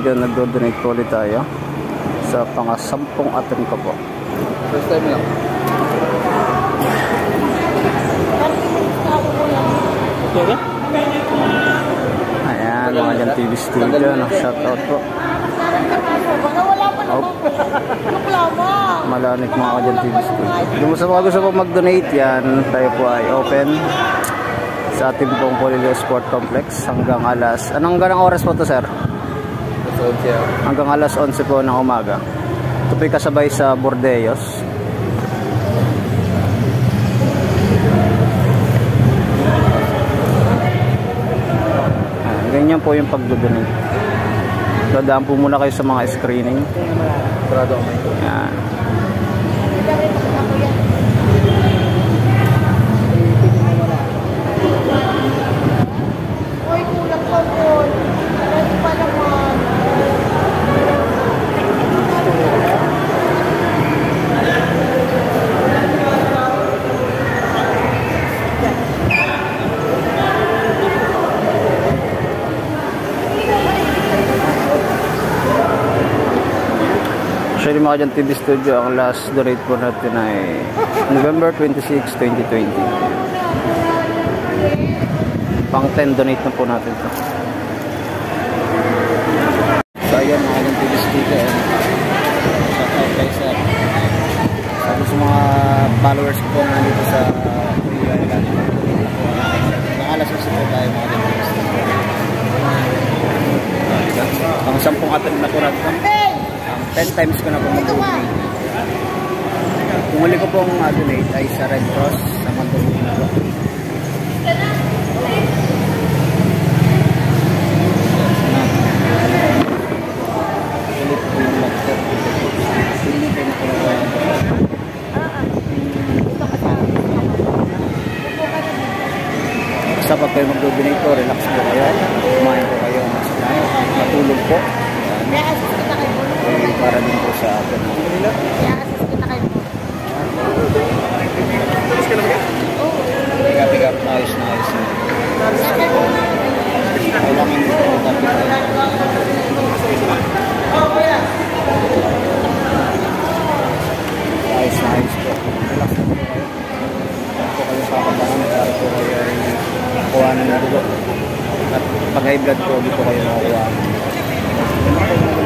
Studio, nagdo-donate po ulit tayo sa pang-10 attempt ko po. First time lang. Okay? Ayan, mga dyan TV Studio, shoutout po. Malanik mga dyan TV Studio. Kung sa mga gusto po mag-donate yan, tayo po ay open sa ating pong Polilio Sport Complex hanggang alas, anong oras po to, sir? Hanggang alas 11 po ng umaga. Ito po'y kasabay sa Bordeos. Ganyan po yung pag-donate. Dadaan po muna kayo sa mga screening. Yan. Uy, kulang pa po. Ready pa naman. Actually mga dyan TV Studio, ang last donate po natin ay November 26, 2020. Pang 10 donate na po natin ito. So ayan mga dyan TV Studio, shout out guys sa mga followers ko na nandito sa nakalas po tayo mga dyan TV Studio. Pang 10 attempt na po natin. 10 times ko na po mag-donate. Kung huli ko pong donate ay sa Red Cross sa Mandaluyong po. Basta pag kayo mag-donate po, relax po kayo. Kumain po kayo. Matulog po. Para din po sa atin. Pick up, nice. Kailangan dito po tapit tayo. Nice po. Relax po kayo. Po kayo sa kabangan para po kayo ay nakuha ng dugo. At pag high blood po, dito kayo nakuha.